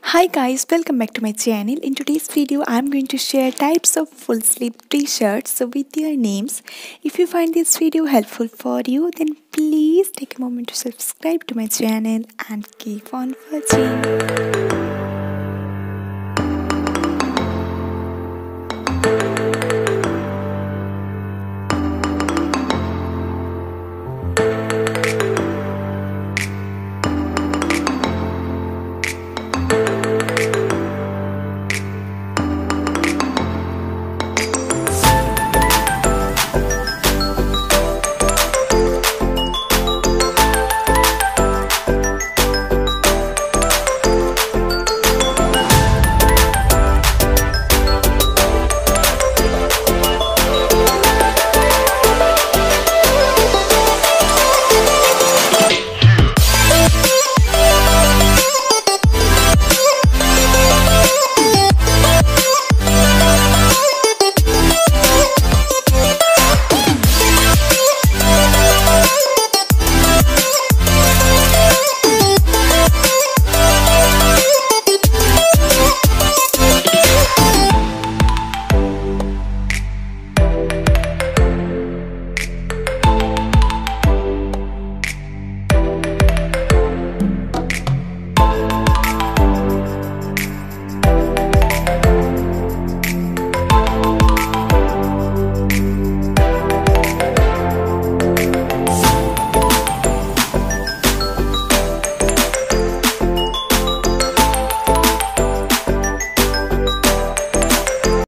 Hi guys, welcome back to my channel. In today's video, I'm going to share types of full sleeve t-shirts with their names. If you find this video helpful for you, then please take a moment to subscribe to my channel and keep on watching.